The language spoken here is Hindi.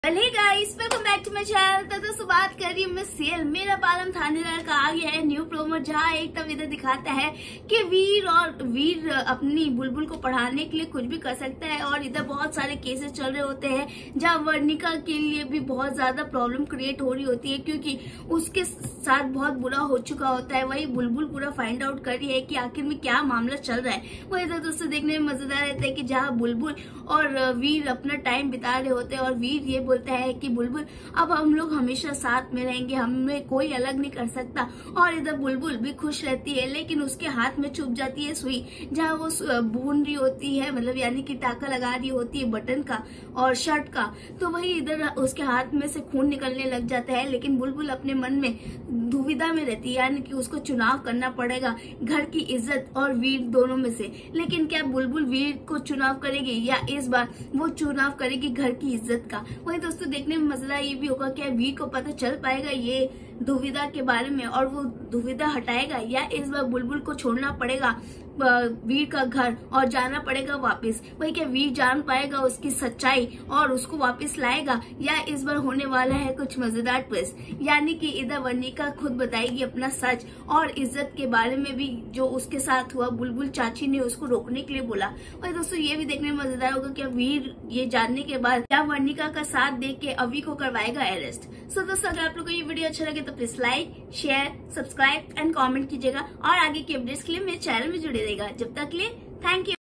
Hey guys, welcome back to my channel. तो दोस्तों बात कर रही हूँ मैं सीरियल मेरा बालम थानेदार का आ गया है न्यू प्रोमो, जहाँ एक तब इधर दिखाता है कि वीर अपनी बुलबुल को पढ़ाने के लिए कुछ भी कर सकता है। और इधर बहुत सारे केसेस चल रहे होते हैं जहाँ वर्णिका के लिए भी बहुत ज्यादा प्रॉब्लम क्रिएट हो रही होती है, क्योंकि उसके साथ बहुत बुरा हो चुका होता है। वही बुलबुल पूरा फाइंड आउट कर रही है कि आखिर में क्या मामला चल रहा है। वो इधर दोस्तों देखने में मजेदार रहता है कि जहाँ बुलबुल और वीर अपना टाइम बिता रहे होते हैं और वीर ये बोलता है कि बुलबुल अब हम लोग हमेशा साथ में रहेंगे, हमें कोई अलग नहीं कर सकता। और इधर बुलबुल भी खुश रहती है, लेकिन उसके हाथ में चुभ जाती है सुई, जहाँ वो भून रही होती है, मतलब यानी कि टाका लगा रही होती है बटन का और शर्ट का। तो वही इधर उसके हाथ में से खून निकलने लग जाता है, लेकिन बुलबुल अपने मन में दुविधा में रहती है, यानी कि उसको चुनाव करना पड़ेगा घर की इज्जत और वीर दोनों में से। लेकिन क्या बुलबुल वीर को चुनाव करेगी या इस बार वो चुनाव करेगी घर की इज्जत का? वही दोस्तों देखने में मजेदार ये भी होगा, क्या वीर को पता चल पाएगा ये दुविधा के बारे में और वो दुविधा हटाएगा, या इस बार बुलबुल को छोड़ना पड़ेगा वीर का घर और जाना पड़ेगा वापस? वही क्या वीर जान पाएगा उसकी सच्चाई और उसको वापस लाएगा, या इस बार होने वाला है कुछ मजेदार ट्विस्ट, यानी कि इधर वर्णिका खुद बताएगी अपना सच और इज्जत के बारे में भी जो उसके साथ हुआ। बुलबुल चाची ने उसको रोकने के लिए बोला। वही दोस्तों ये भी देखने में मजेदार होगा, क्या वीर ये जानने के बाद क्या वर्णिका का साथ देख के अवी को करवाएगा अरेस्ट। सो दोस्तों अगर आप लोग को ये वीडियो अच्छा लगे तो please like, share, subscribe and comment कीजिएगा और आगे की अपडेट्स के लिए मेरे चैनल में जुड़े रहेगा। जब तक के लिए थैंक यू।